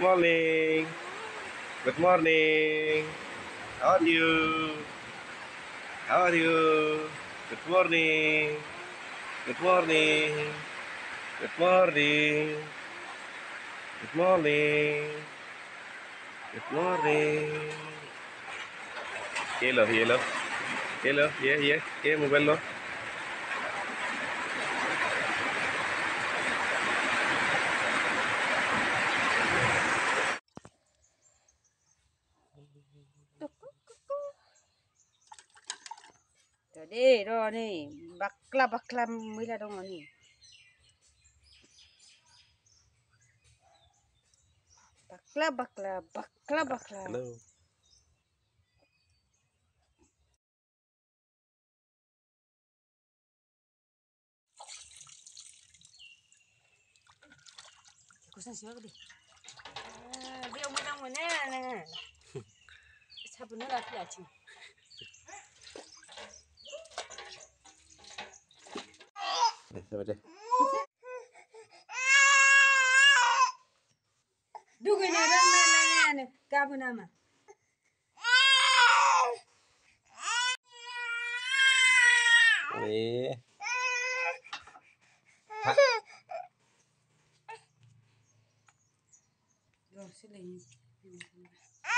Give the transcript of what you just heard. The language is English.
morning. Good morning. How are you? How are you? Good morning. Good morning. Good morning. Good morning. Good morning. Hello, hello. Hello. Yeah, yeah. Yeah, mobile lo. Tadi ro nih, bakla mila dong nih. Bakla. Hello. Kusan siapa deh? Dia umur mana? Sabunnya lagi aja. Coba deh. Dugu nih, mana? Kamu nama? Nih. Loh, sini.